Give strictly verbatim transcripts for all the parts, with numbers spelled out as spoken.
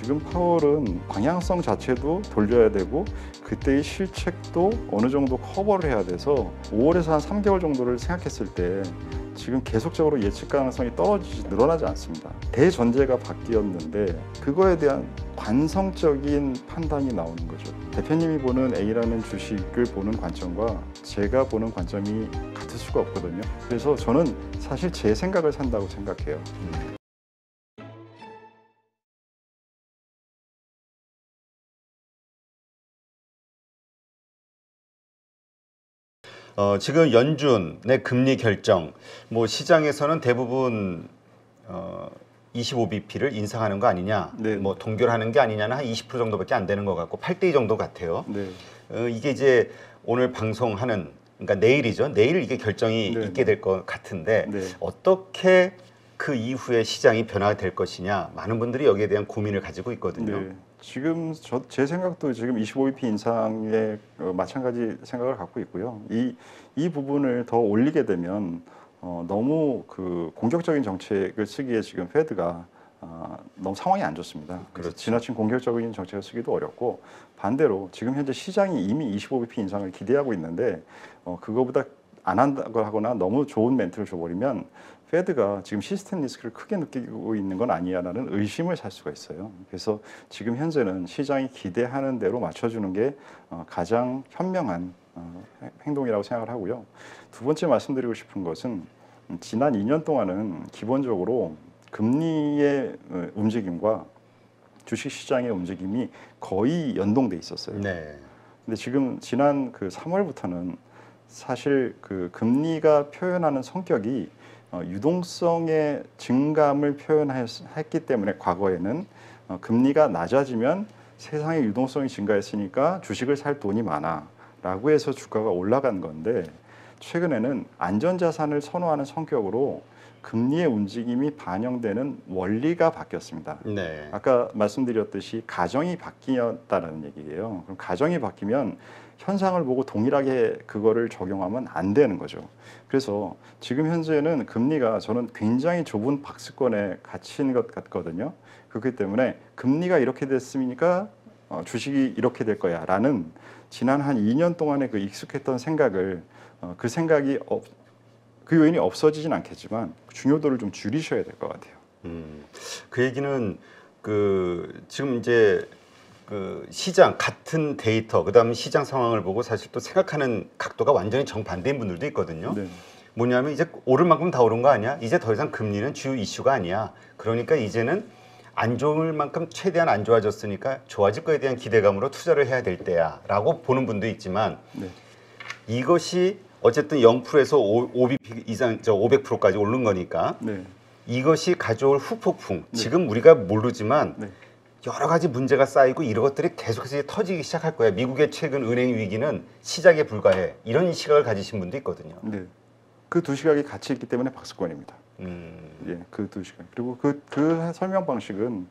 지금 파월은 방향성 자체도 돌려야 되고 그때의 실책도 어느 정도 커버를 해야 돼서 오월에서 한 삼 개월 정도를 생각했을 때 지금 계속적으로 예측 가능성이 떨어지지 늘어나지 않습니다. 대전제가 바뀌었는데 그거에 대한 관성적인 판단이 나오는 거죠. 대표님이 보는 A라는 주식을 보는 관점과 제가 보는 관점이 같을 수가 없거든요. 그래서 저는 사실 제 생각을 산다고 생각해요. 음. 어, 지금 연준의 금리 결정, 뭐 시장에서는 대부분 어, 이십오 비피를 인상하는 거 아니냐, 네. 뭐 동결하는 게 아니냐는 한 이십 퍼센트 정도밖에 안 되는 것 같고 팔 대 이 정도 같아요. 네. 어, 이게 이제 오늘 방송하는, 그러니까 내일이죠. 내일 이게 결정이 네. 있게 될 것 같은데 네. 어떻게 그 이후에 시장이 변화될 것이냐, 많은 분들이 여기에 대한 고민을 가지고 있거든요. 네. 지금 저, 제 생각도 지금 이십오 비피 인상에 어, 마찬가지 생각을 갖고 있고요. 이, 이 부분을 더 올리게 되면 어, 너무 그 공격적인 정책을 쓰기에 지금 페드가 어, 너무 상황이 안 좋습니다. 그래서 그렇죠. 지나친 공격적인 정책을 쓰기도 어렵고 반대로 지금 현재 시장이 이미 이십오 비피 인상을 기대하고 있는데 어, 그거보다 안 한다고 하거나 너무 좋은 멘트를 줘버리면 페드가 지금 시스템 리스크를 크게 느끼고 있는 건 아니야라는 의심을 살 수가 있어요. 그래서 지금 현재는 시장이 기대하는 대로 맞춰주는 게 가장 현명한 행동이라고 생각을 하고요. 두 번째 말씀드리고 싶은 것은 지난 이 년 동안은 기본적으로 금리의 움직임과 주식시장의 움직임이 거의 연동돼 있었어요. 네. 근데 지금 지난 그 삼월부터는 사실 그 금리가 표현하는 성격이 어, 유동성의 증감을 표현했기 때문에 과거에는 어, 금리가 낮아지면 세상에 유동성이 증가했으니까 주식을 살 돈이 많아 라고 해서 주가가 올라간 건데 최근에는 안전자산을 선호하는 성격으로 금리의 움직임이 반영되는 원리가 바뀌었습니다. 네. 아까 말씀드렸듯이 가정이 바뀌었다는 얘기예요. 그럼 가정이 바뀌면 현상을 보고 동일하게 그거를 적용하면 안 되는 거죠. 그래서 지금 현재는 금리가 저는 굉장히 좁은 박스권에 갇힌 것 같거든요. 그렇기 때문에 금리가 이렇게 됐으니까 어, 주식이 이렇게 될 거야 라는 지난 한 이 년 동안의 그 익숙했던 생각을 어, 그 생각이 없, 그 요인이 없어지진 않겠지만 중요도를 좀 줄이셔야 될 것 같아요. 음, 그 얘기는 그 지금 이제 그 시장 같은 데이터, 그다음에 시장 상황을 보고 사실 또 생각하는 각도가 완전히 정반대인 분들도 있거든요. 네. 뭐냐면 이제 오를 만큼 다 오른 거 아니야? 이제 더 이상 금리는 주요 이슈가 아니야. 그러니까 이제는 안 좋을 만큼 최대한 안 좋아졌으니까 좋아질 거에 대한 기대감으로 투자를 해야 될 때야라고 보는 분도 있지만 네. 이것이 어쨌든 영 퍼센트에서 오 비피 이상, 저 오백 퍼센트까지 오른 거니까 네. 이것이 가져올 후폭풍, 네. 지금 우리가 모르지만 네. 여러 가지 문제가 쌓이고 이런 것들이 계속해서 이제 터지기 시작할 거야. 미국의 최근 은행 위기는 시작에 불과해. 이런 시각을 가지신 분도 있거든요. 네. 그 두 시각이 같이 있기 때문에 박스권입니다. 음. 예, 그 두 시각. 그리고 그, 그 설명 방식은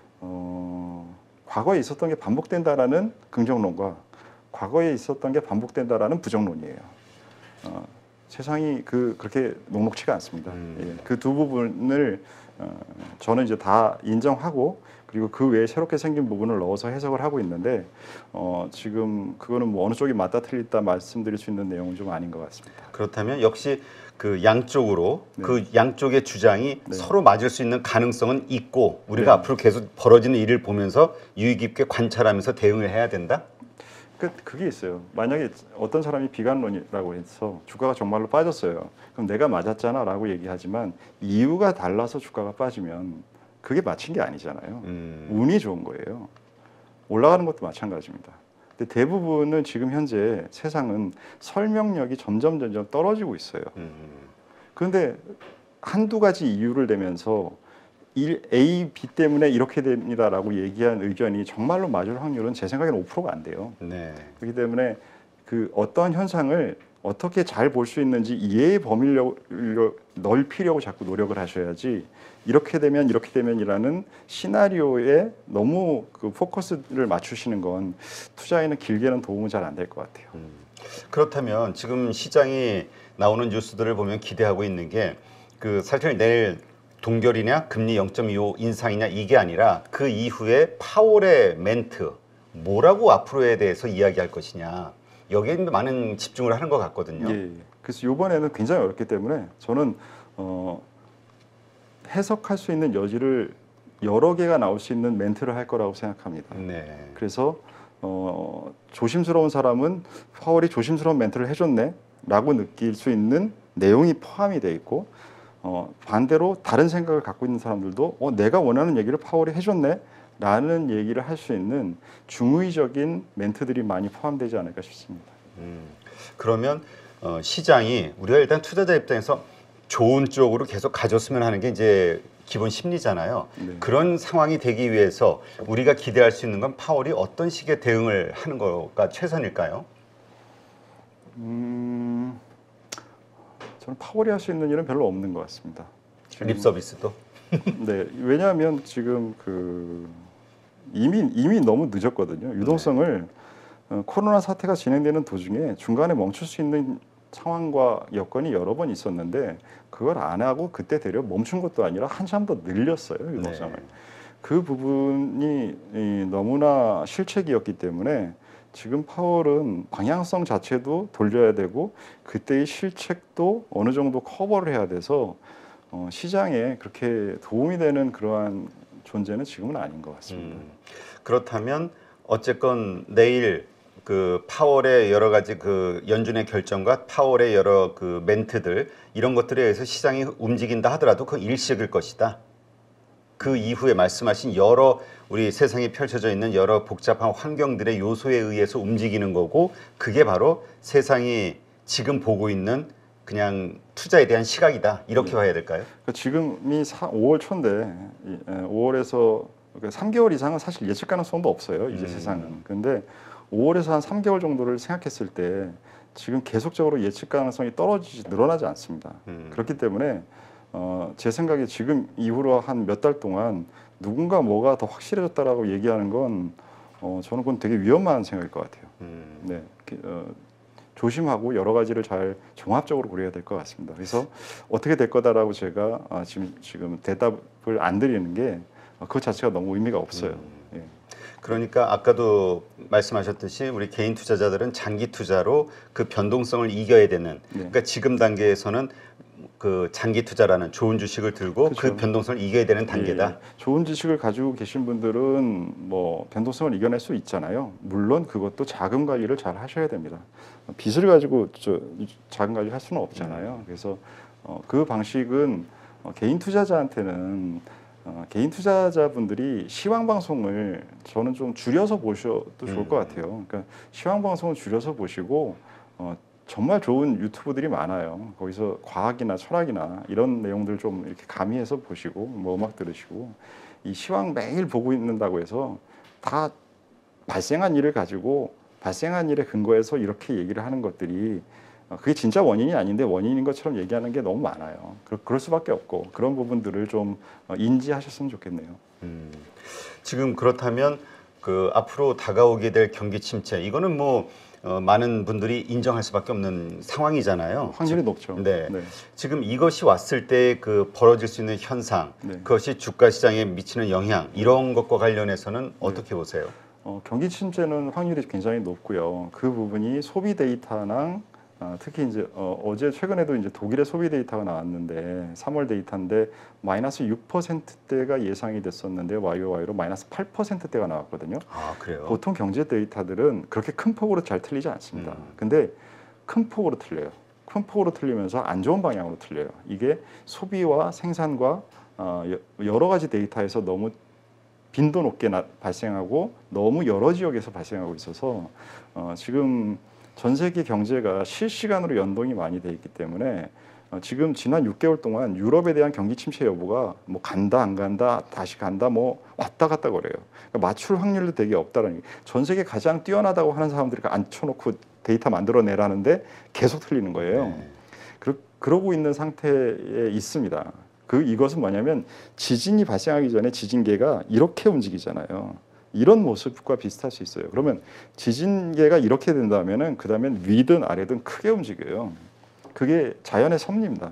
어, 과거에 있었던 게 반복된다라는 긍정론과 과거에 있었던 게 반복된다라는 부정론이에요. 어, 세상이 그 그렇게 녹록치가 않습니다. 음. 예, 그 두 부분을 어, 저는 이제 다 인정하고 그리고 그 외에 새롭게 생긴 부분을 넣어서 해석을 하고 있는데 어, 지금 그거는 뭐 어느 쪽이 맞다 틀리다 말씀드릴 수 있는 내용은 좀 아닌 것 같습니다. 그렇다면 역시 그 양쪽으로 네. 그 양쪽의 주장이 네. 서로 맞을 수 있는 가능성은 있고 우리가 네. 앞으로 계속 벌어지는 일을 보면서 유의 깊게 관찰하면서 대응을 해야 된다? 그, 그게 있어요. 만약에 어떤 사람이 비관론이라고 해서 주가가 정말로 빠졌어요. 그럼 내가 맞았잖아 라고 얘기하지만 이유가 달라서 주가가 빠지면 그게 맞힌 게 아니잖아요. 음. 운이 좋은 거예요. 올라가는 것도 마찬가지입니다. 근데 대부분은 지금 현재 세상은 설명력이 점점 점점 떨어지고 있어요. 음. 그런데 한두 가지 이유를 대면서 A, B 때문에 이렇게 됩니다라고 얘기한 의견이 정말로 맞을 확률은 제 생각에는 오 퍼센트가 안 돼요. 네. 그렇기 때문에 그 어떤 현상을 어떻게 잘 볼 수 있는지 이해의 범위를 넓히려고 자꾸 노력을 하셔야지 이렇게 되면 이렇게 되면이라는 시나리오에 너무 그 포커스를 맞추시는 건 투자에는 길게는 도움은 잘 안 될 것 같아요. 음. 그렇다면 지금 시장이 나오는 뉴스들을 보면 기대하고 있는 게 그 사실 내일 동결이냐 금리 영 점 이오 인상이냐 이게 아니라 그 이후에 파월의 멘트 뭐라고 앞으로에 대해서 이야기할 것이냐 여기에 많은 집중을 하는 것 같거든요. 예, 예. 그래서 이번에는 굉장히 어렵기 때문에 저는 어, 해석할 수 있는 여지를 여러 개가 나올 수 있는 멘트를 할 거라고 생각합니다. 네. 그래서 어, 조심스러운 사람은 파월이 조심스러운 멘트를 해줬네 라고 느낄 수 있는 내용이 포함이 돼 있고 어, 반대로 다른 생각을 갖고 있는 사람들도 어, 내가 원하는 얘기를 파월이 해줬네 라는 얘기를 할 수 있는 중의적인 멘트들이 많이 포함되지 않을까 싶습니다. 음, 그러면 어, 시장이 우리가 일단 투자자 입장에서 좋은 쪽으로 계속 가졌으면 하는 게 이제 기본 심리잖아요. 네. 그런 상황이 되기 위해서 우리가 기대할 수 있는 건 파월이 어떤 식의 대응을 하는 거가 최선일까요? 음, 저는 파월이 할 수 있는 일은 별로 없는 것 같습니다. 지금, 립 서비스도. 네, 왜냐하면 지금 그 이미 이미 너무 늦었거든요. 유동성을 어, 코로나 사태가 진행되는 도중에 중간에 멈출 수 있는 상황과 여건이 여러 번 있었는데 그걸 안 하고 그때 되려 멈춘 것도 아니라 한참 더 늘렸어요 유동성을. 네. 그 부분이 이, 너무나 실책이었기 때문에 지금 파월은 방향성 자체도 돌려야 되고 그때의 실책도 어느 정도 커버를 해야 돼서 어, 시장에 그렇게 도움이 되는 그러한 존재는 지금은 아닌 것 같습니다. 음, 그렇다면 어쨌건 내일 그 파월의 여러 가지 그 연준의 결정과 파월의 여러 그 멘트들 이런 것들에 의해서 시장이 움직인다 하더라도 그 일시일 것이다. 그 이후에 말씀하신 여러 우리 세상에 펼쳐져 있는 여러 복잡한 환경들의 요소에 의해서 움직이는 거고 그게 바로 세상이 지금 보고 있는 그냥 투자에 대한 시각이다. 이렇게 네. 봐야 될까요? 그러니까 지금이 오월 초인데 오월에서 삼 개월 이상은 사실 예측 가능성도 없어요. 이제 음. 세상은. 근데 오월에서 한 삼 개월 정도를 생각했을 때 지금 계속적으로 예측 가능성이 떨어지지 늘어나지 않습니다. 음. 그렇기 때문에 어, 제 생각에 지금 이후로 한 몇 달 동안 누군가 뭐가 더 확실해졌다라고 얘기하는 건 어, 저는 그건 되게 위험한 생각일 것 같아요. 음. 네, 어, 조심하고 여러 가지를 잘 종합적으로 고려해야 될 것 같습니다. 그래서 어떻게 될 거다라고 제가 아, 지금 지금 대답을 안 드리는 게 어, 그 자체가 너무 의미가 없어요. 음. 예. 그러니까 아까도 말씀하셨듯이 우리 개인 투자자들은 장기 투자로 그 변동성을 이겨야 되는 네. 그러니까 지금 단계에서는 그 장기 투자라는 좋은 주식을 들고 그 그렇죠. 변동성을 이겨야 되는 단계다. 예, 좋은 지식을 가지고 계신 분들은 뭐 변동성을 이겨낼 수 있잖아요. 물론 그것도 자금 관리를 잘 하셔야 됩니다. 빚을 가지고 저 자금 관리 할 수는 없잖아요. 그래서 어, 그 방식은 어, 개인 투자자한테는 어, 개인 투자자분들이 시황 방송을 저는 좀 줄여서 보셔도 좋을 것 같아요. 그러니까 시황 방송을 줄여서 보시고 어, 정말 좋은 유튜브들이 많아요. 거기서 과학이나 철학이나 이런 내용들 좀 이렇게 가미해서 보시고 뭐 음악 들으시고 이 시황 매일 보고 있는다고 해서 다 발생한 일을 가지고 발생한 일에 근거해서 이렇게 얘기를 하는 것들이 어, 그게 진짜 원인이 아닌데 원인인 것처럼 얘기하는 게 너무 많아요. 그럴, 그럴 수밖에 없고 그런 부분들을 좀 어, 인지하셨으면 좋겠네요. 음, 지금 그렇다면 그 앞으로 다가오게 될 경기 침체 이거는 뭐 어, 많은 분들이 인정할 수밖에 없는 상황이잖아요. 확률이 지- 높죠. 네. 네. 지금 이것이 왔을 때 그 벌어질 수 있는 현상, 네. 그것이 주가 시장에 미치는 영향 이런 것과 관련해서는 어떻게 보세요? 어, 경기 침체는 확률이 굉장히 높고요. 그 부분이 소비 데이터랑 어, 특히 이제 어, 어제 최근에도 이제 독일의 소비 데이터가 나왔는데 삼월 데이터인데 마이너스 육 퍼센트대가 예상이 됐었는데 와이오와이로 마이너스 팔 퍼센트대가 나왔거든요. 아 그래요? 보통 경제 데이터들은 그렇게 큰 폭으로 잘 틀리지 않습니다. 음. 근데 큰 폭으로 틀려요. 큰 폭으로 틀리면서 안 좋은 방향으로 틀려요. 이게 소비와 생산과 어, 여- 여러 가지 데이터에서 너무 빈도 높게 나, 발생하고 너무 여러 지역에서 발생하고 있어서 어, 지금 전 세계 경제가 실시간으로 연동이 많이 돼 있기 때문에 어, 지금 지난 육 개월 동안 유럽에 대한 경기 침체 여부가 뭐 간다 안 간다 다시 간다 뭐 왔다 갔다 거려요. 그러니까 맞출 확률도 되게 없다라는 게 전 세계 가장 뛰어나다고 하는 사람들이 앉혀놓고 데이터 만들어내라는데 계속 틀리는 거예요. 네. 그러, 그러고 있는 상태에 있습니다. 그 이것은 뭐냐면 지진이 발생하기 전에 지진계가 이렇게 움직이잖아요. 이런 모습과 비슷할 수 있어요. 그러면 지진계가 이렇게 된다면은 그 다음엔 위든 아래든 크게 움직여요. 그게 자연의 섭리입니다.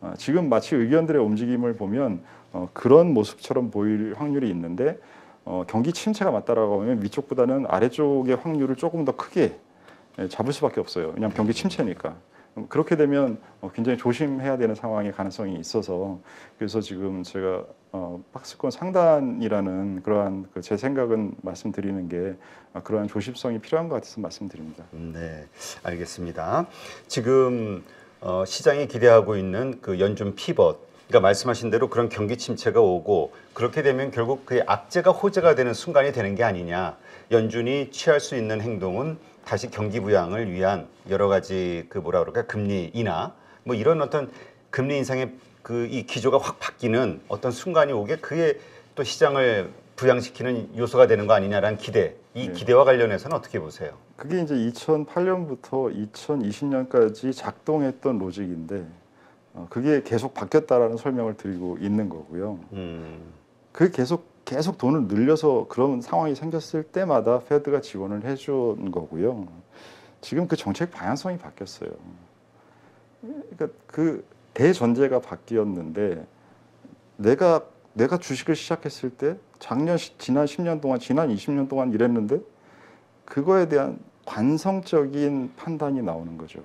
어, 지금 마치 의견들의 움직임을 보면 어, 그런 모습처럼 보일 확률이 있는데 어, 경기 침체가 맞다라고 하면 위쪽보다는 아래쪽의 확률을 조금 더 크게 예, 잡을 수밖에 없어요. 왜냐하면 경기 침체니까. 그렇게 되면 어, 굉장히 조심해야 되는 상황의 가능성이 있어서 그래서 지금 제가 어, 박스권 상단이라는 그러한 그 제 생각은 말씀드리는 게 어, 그러한 조심성이 필요한 것 같아서 말씀드립니다. 네, 알겠습니다. 지금 어, 시장이 기대하고 있는 그 연준 피벗, 그러니까 말씀하신 대로 그런 경기 침체가 오고 그렇게 되면 결국 그 악재가 호재가 되는 순간이 되는 게 아니냐. 연준이 취할 수 있는 행동은 다시 경기 부양을 위한 여러 가지 그 뭐라 그럴까 금리 인하 뭐 이런 어떤 금리 인상의 그 이 기조가 확 바뀌는 어떤 순간이 오게 그게 또 시장을 부양시키는 요소가 되는 거 아니냐라는 기대. 이 네. 기대와 관련해서는 어떻게 보세요? 그게 이제 이천팔 년부터 이천이십 년까지 작동했던 로직인데 어, 그게 계속 바뀌었다라는 설명을 드리고 있는 거고요. 음, 그 계속 계속 돈을 늘려서 그런 상황이 생겼을 때마다 페드가 지원을 해준 거고요. 지금 그 정책 방향성이 바뀌었어요. 그러니까 그 대전제가 바뀌었는데 내가 내가 주식을 시작했을 때 작년 시- 지난 십 년 동안 지난 이십 년 동안 일했는데 그거에 대한 관성적인 판단이 나오는 거죠.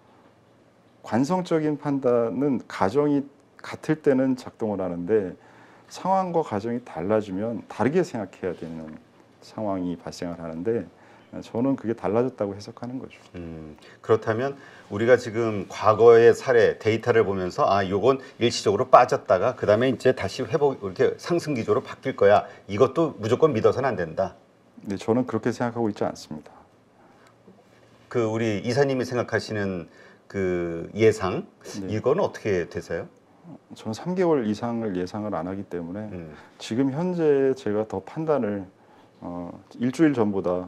관성적인 판단은 가정이 같을 때는 작동을 하는데 상황과 가정이 달라지면 다르게 생각해야 되는 상황이 발생을 하는데 저는 그게 달라졌다고 해석하는 거죠. 음, 그렇다면 우리가 지금 과거의 사례 데이터를 보면서 아, 요건 일시적으로 빠졌다가 그 다음에 이제 다시 회복 이렇게 상승 기조로 바뀔 거야. 이것도 무조건 믿어서는 안 된다. 근데 저는 그렇게 생각하고 있지 않습니다. 그 우리 이사님이 생각하시는 그 예상 네. 이거는 어떻게 되세요? 저는 삼 개월 이상을 예상을 안 하기 때문에 음, 지금 현재 제가 더 판단을 어, 일주일 전보다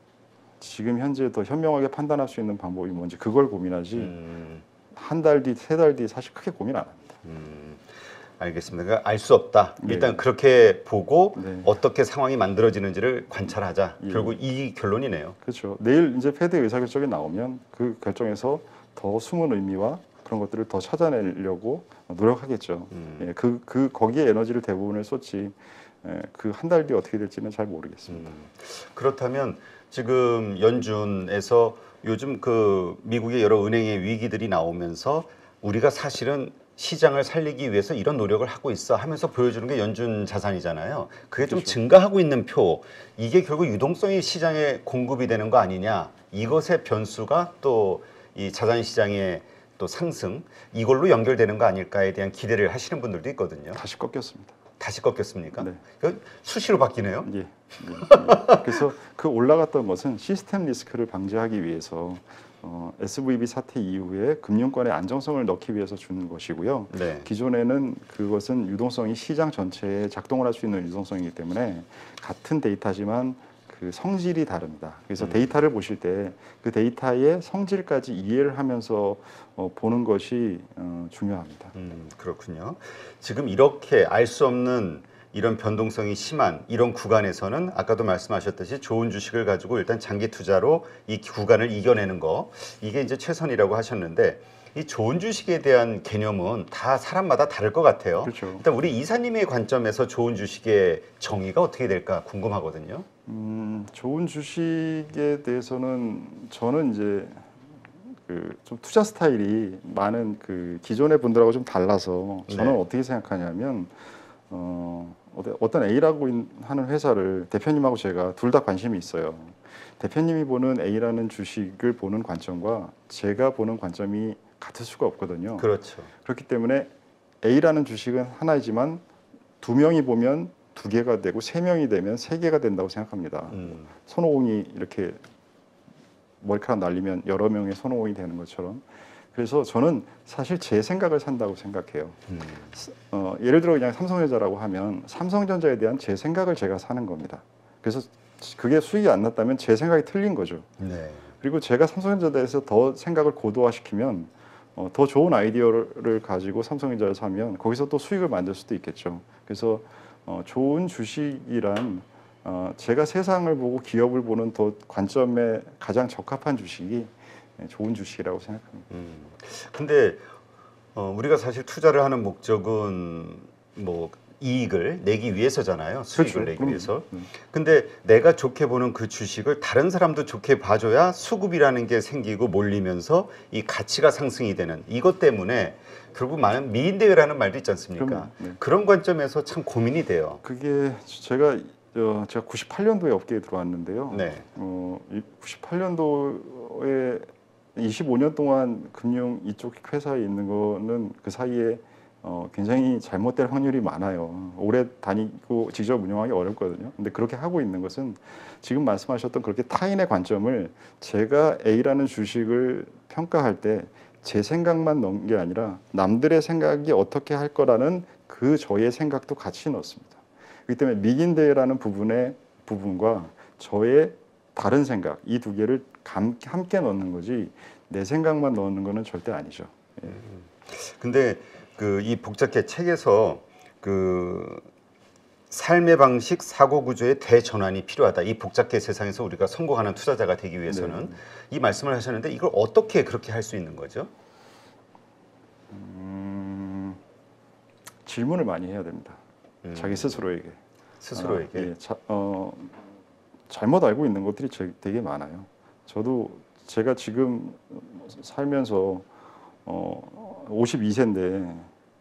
지금 현재 더 현명하게 판단할 수 있는 방법이 뭔지 그걸 고민하지 음, 한 달 뒤, 세 달 뒤 사실 크게 고민 안 합니다. 음, 알겠습니다. 그러니까 알 수 없다. 네. 일단 그렇게 보고 네. 어떻게 상황이 만들어지는지를 관찰하자. 예. 결국 이 결론이네요. 그렇죠. 내일 이제 패드 의사결정이 나오면 그 결정에서 더 숨은 의미와 그런 것들을 더 찾아내려고 노력하겠죠. 음. 예, 그, 그 거기에 에너지를 대부분을 쏟지 예, 그 한 달 뒤 어떻게 될지는 잘 모르겠습니다. 음, 그렇다면 지금 연준에서 요즘 그 미국의 여러 은행의 위기들이 나오면서 우리가 사실은 시장을 살리기 위해서 이런 노력을 하고 있어 하면서 보여주는 게 연준 자산이잖아요. 그게 좀 그렇죠. 증가하고 있는 표. 이게 결국 유동성이 시장에 공급이 되는 거 아니냐. 이것의 변수가 또 이 자산 시장의 또 상승 이걸로 연결되는 거 아닐까에 대한 기대를 하시는 분들도 있거든요. 다시 꺾였습니다. 다시 꺾였습니까? 네. 이거 수시로 바뀌네요. 예. 예, 예. 그래서 그 올라갔던 것은 시스템 리스크를 방지하기 위해서 어, 에스브이비 사태 이후에 금융권의 안정성을 넣기 위해서 주는 것이고요. 네. 기존에는 그것은 유동성이 시장 전체에 작동을 할 수 있는 유동성이기 때문에 같은 데이터지만 그 성질이 다릅니다. 그래서 음. 데이터를 보실 때 그 데이터의 성질까지 이해를 하면서 어, 보는 것이 어, 중요합니다. 음, 그렇군요. 지금 이렇게 알 수 없는 이런 변동성이 심한 이런 구간에서는 아까도 말씀하셨듯이 좋은 주식을 가지고 일단 장기 투자로 이 구간을 이겨내는 거 이게 이제 최선이라고 하셨는데 이 좋은 주식에 대한 개념은 다 사람마다 다를 것 같아요. 그렇죠. 일단 우리 이사님의 관점에서 좋은 주식의 정의가 어떻게 될까 궁금하거든요. 음, 좋은 주식에 대해서는 저는 이제 그 좀 투자 스타일이 많은 그 기존의 분들하고 좀 달라서 저는 네. 어떻게 생각하냐면 어, 어떤- 어떤 A라고 인- 하는 회사를 대표님하고 제가 둘 다 관심이 있어요. 대표님이 보는 A라는 주식을 보는 관점과 제가 보는 관점이 같을 수가 없거든요. 그렇죠. 그렇기 때문에 A라는 주식은 하나이지만 두 명이 보면 두 개가 되고 세 명이 되면 세 개가 된다고 생각합니다. 음, 손오공이 이렇게 머리카락 날리면 여러 명의 손오공이 되는 것처럼 그래서 저는 사실 제 생각을 산다고 생각해요. 음, 어, 예를 들어 그냥 삼성전자라고 하면 삼성전자에 대한 제 생각을 제가 사는 겁니다. 그래서 그게 수익이 안 났다면 제 생각이 틀린 거죠. 네. 그리고 제가 삼성전자에 대해서 더 생각을 고도화시키면 어, 더 좋은 아이디어를 가지고 삼성전자를 사면 거기서 또 수익을 만들 수도 있겠죠. 그래서 어, 좋은 주식이란 어, 제가 세상을 보고 기업을 보는 더 관점에 가장 적합한 주식이 좋은 주식이라고 생각합니다. 음. 근데 어, 우리가 사실 투자를 하는 목적은 뭐 이익을 내기 위해서잖아요. 수익을 그렇죠. 내기 그럼, 위해서. 음. 근데 내가 좋게 보는 그 주식을 다른 사람도 좋게 봐줘야 수급이라는 게 생기고 몰리면서 이 가치가 상승이 되는 이것 때문에 결국 많은 미인대회라는 말도 있지 않습니까? 그럼요. 네. 그런 관점에서 참 고민이 돼요. 그게 제가 어, 제가 구십팔 년도에 업계에 들어왔는데요. 네. 어, 구십팔 년도에 이십오 년 동안 금융 이쪽 회사에 있는 거는 그 사이에 어, 굉장히 잘못될 확률이 많아요. 오래 다니고 직접 운영하기 어렵거든요. 근데 그렇게 하고 있는 것은 지금 말씀하셨던 그렇게 타인의 관점을 제가 A라는 주식을 평가할 때 제 생각만 넣은 게 아니라 남들의 생각이 어떻게 할 거라는 그 저의 생각도 같이 넣습니다. 그렇기 때문에 미긴데이라는 부분의 부분과 저의 다른 생각 이 두 개를 감, 함께 넣는 거지 내 생각만 넣는 거는 절대 아니죠. 예. 근데 그 이 복잡계 책에서 그 삶의 방식, 사고 구조의 대전환이 필요하다. 이 복잡계 세상에서 우리가 성공하는 투자자가 되기 위해서는 네. 이 말씀을 하셨는데 이걸 어떻게 그렇게 할 수 있는 거죠? 음, 질문을 많이 해야 됩니다. 음. 자기 스스로에게. 스스로에게. 아, 예, 자, 어, 잘못 알고 있는 것들이 제- 되게 많아요. 저도 제가 지금 살면서 어, 오십이 세인데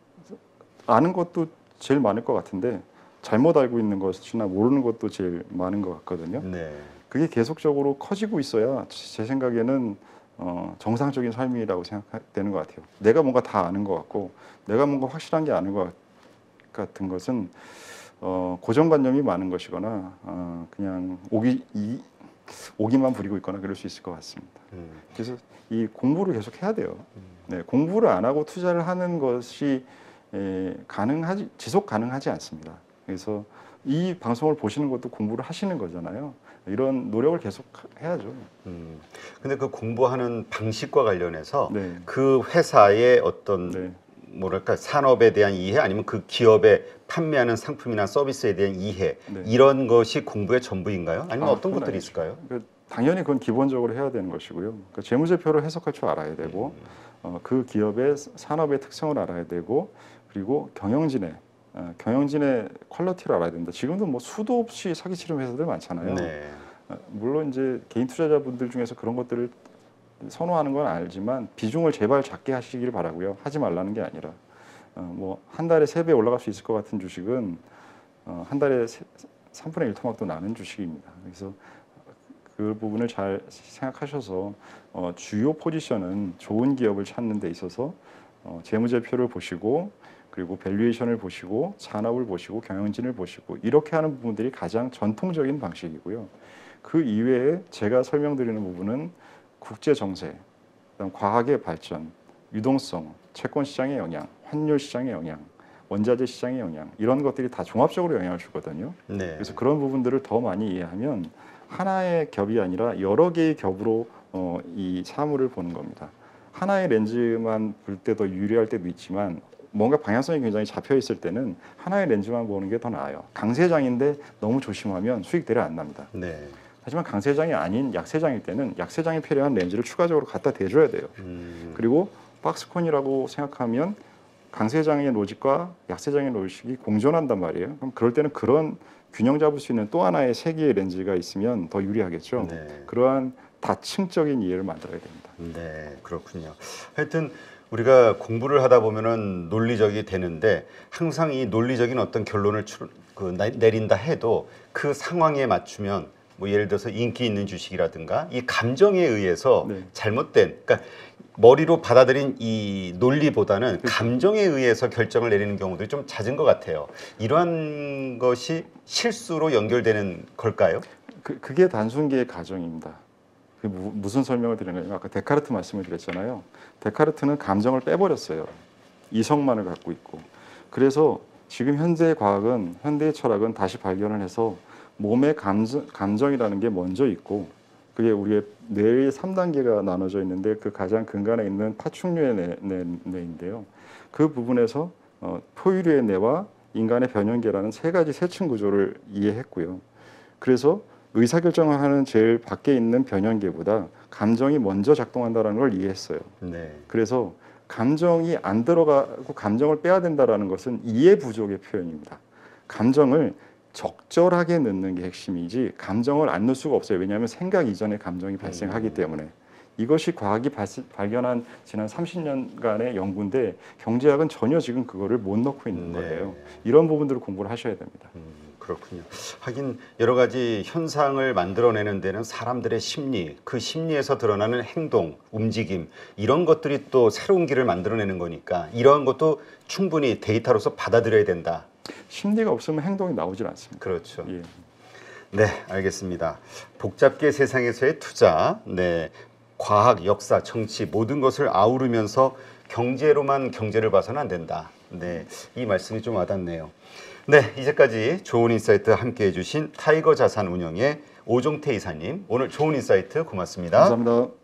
아는 것도 제일 많을 것 같은데 잘못 알고 있는 것이나 모르는 것도 제일 많은 것 같거든요. 네. 그게 계속적으로 커지고 있어야 제 생각에는 어, 정상적인 삶이라고 생각되는 것 같아요. 내가 뭔가 다 아는 것 같고 내가 뭔가 확실한 게 아는 것 같- 같은 것은 어, 고정관념이 많은 것이거나 어, 그냥 오기 이, 오기만 부리고 있거나 그럴 수 있을 것 같습니다. 음. 그래서 이 공부를 계속 해야 돼요. 네, 공부를 안 하고 투자를 하는 것이 에, 가능하지 지속 가능하지 않습니다. 그래서 이 방송을 보시는 것도 공부를 하시는 거잖아요. 이런 노력을 계속 해야죠. 음. 근데 그 공부하는 방식과 관련해서 네, 그 회사의 어떤 네. 뭐랄까 산업에 대한 이해 아니면 그 기업에 판매하는 상품이나 서비스에 대한 이해 네. 이런 것이 공부의 전부인가요? 아니면 아, 어떤 그건 것들이 아니죠. 있을까요? 그, 당연히 그건 기본적으로 해야 되는 것이고요. 그러니까 재무제표를 해석할 줄 알아야 되고 어, 그 기업의 산업의 특성을 알아야 되고 그리고 경영진의 어, 경영진의 퀄리티를 알아야 됩니다. 지금도 뭐 수도 없이 사기치는 회사들 많잖아요. 네. 어, 물론 이제 개인 투자자분들 중에서 그런 것들을 선호하는 건 알지만 비중을 제발 작게 하시길 바라고요. 하지 말라는 게 아니라 어, 뭐 한 달에 세 배 올라갈 수 있을 것 같은 주식은 어, 한 달에 세, 삼분의 일 토막도 나는 주식입니다. 그래서 그 부분을 잘 생각하셔서 어, 주요 포지션은 좋은 기업을 찾는 데 있어서 어, 재무제표를 보시고 그리고 밸류에이션을 보시고 산업을 보시고 경영진을 보시고 이렇게 하는 부분들이 가장 전통적인 방식이고요. 그 이외에 제가 설명드리는 부분은 국제 정세, 그다음 과학의 발전, 유동성, 채권 시장의 영향, 환율 시장의 영향, 원자재 시장의 영향 이런 것들이 다 종합적으로 영향을 주거든요. 네. 그래서 그런 부분들을 더 많이 이해하면 하나의 겹이 아니라 여러 개의 겹으로 어, 이 사물을 보는 겁니다. 하나의 렌즈만 볼 때 더 유리할 때도 있지만 뭔가 방향성이 굉장히 잡혀 있을 때는 하나의 렌즈만 보는 게 더 나아요. 강세장인데 너무 조심하면 수익들이 안 납니다. 네. 하지만 강세장이 아닌 약세장일 때는 약세장에 필요한 렌즈를 추가적으로 갖다 대줘야 돼요. 음. 그리고 박스콘이라고 생각하면 강세장의 로직과 약세장의 로직이 공존한단 말이에요. 그럼 그럴 때는 그런 균형 잡을 수 있는 또 하나의 세 개의 렌즈가 있으면 더 유리하겠죠. 네. 그러한 다층적인 이해를 만들어야 됩니다. 네, 그렇군요. 하여튼 우리가 공부를 하다 보면은 논리적이 되는데 항상 이 논리적인 어떤 결론을 출, 그, 나- 내린다 해도 그 상황에 맞추면 뭐 예를 들어서 인기 있는 주식이라든가 이 감정에 의해서 네. 잘못된 그러니까 머리로 받아들인 이 논리보다는 그렇죠. 감정에 의해서 결정을 내리는 경우들이 좀 잦은 것 같아요. 이러한 것이 실수로 연결되는 걸까요? 그, 그게 단순계의 가정입니다. 그 무, 무슨 설명을 드리냐면 아까 데카르트 말씀을 드렸잖아요. 데카르트는 감정을 빼버렸어요. 이성만을 갖고 있고. 그래서 지금 현대의 과학은 현대의 철학은 다시 발견을 해서 몸의 감정, 감정이라는 게 먼저 있고 그게 우리의 뇌의 삼 단계가 나눠져 있는데 그 가장 근간에 있는 파충류의 뇌, 뇌, 뇌인데요. 그 부분에서 어, 포유류의 뇌와 인간의 변형계라는 세 가지 세층 구조를 이해했고요. 그래서 의사결정을 하는 제일 밖에 있는 변형계보다 감정이 먼저 작동한다는 걸 이해했어요. 네. 그래서 감정이 안 들어가고 감정을 빼야 된다라는 것은 이해 부족의 표현입니다. 감정을 적절하게 넣는 게 핵심이지 감정을 안 넣을 수가 없어요. 왜냐하면 생각 이전에 감정이 발생하기 음. 때문에. 이것이 과학이 발시, 발견한 지난 삼십 년간의 연구인데 경제학은 전혀 지금 그거를 못 넣고 있는 네. 거예요. 이런 부분들을 공부를 하셔야 됩니다. 음, 그렇군요. 하긴 여러 가지 현상을 만들어내는 데는 사람들의 심리, 그 심리에서 드러나는 행동, 움직임 이런 것들이 또 새로운 길을 만들어내는 거니까 이러한 것도 충분히 데이터로서 받아들여야 된다. 심리가 없으면 행동이 나오질 않습니다. 그렇죠. 예. 네, 알겠습니다. 복잡계 세상에서의 투자, 네, 과학, 역사, 정치 모든 것을 아우르면서 경제로만 경제를 봐서는 안 된다. 네, 이 말씀이 좀 와닿네요. 네, 이제까지 좋은 인사이트 함께해 주신 타이거 자산 운영의 오종태 이사님, 오늘 좋은 인사이트 고맙습니다. 감사합니다.